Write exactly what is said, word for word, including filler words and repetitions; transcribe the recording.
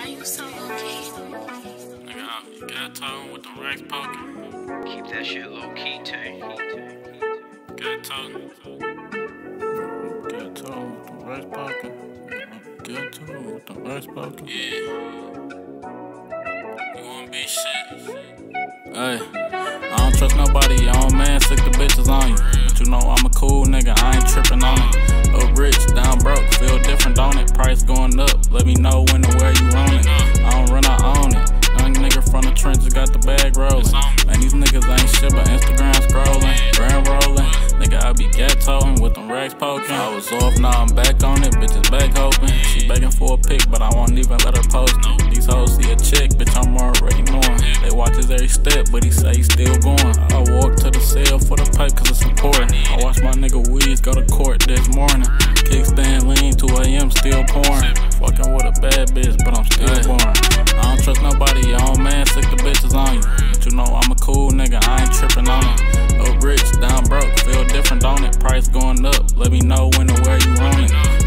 Why you so low-key? Nigga, you got talking with the racks poking. Keep that shit low key, Tay. Got talking. Got talking with the racks poking. Got talking with the racks poking. Yeah. You wanna be shit? Hey, I don't trust nobody. Your own man sick the bitches on you. But you know I'm a cool nigga. I ain't tripping on it. Up rich, down broke, feel different, don't it? Price going up. Let me know when and where you want it. I don't run, I own it. Young nigga from the trenches got the bag rolling. Man, these niggas ain't shit but Instagram scrolling, grand rolling. Nigga, I be ghettoing with them racks poking. I was off, now I'm back on it. Bitches back hoping. She begging for a pic, but I won't even let her post it. These hoes see a chick, bitch, I'm already knowing. They watch his every step, but he say he still going. I walk to the cell for the pipe cause it's important. I watch my nigga Weeze go to court this morning. Kickstand lean, two A M still pouring. Fucking with a bad bitch, but I'm still boring. I don't trust nobody, your own man sick the bitches on you. But you know I'm a cool nigga, I ain't tripping on it. Up rich, down broke, feel different, don't it? Price going up, let me know when and where you want it.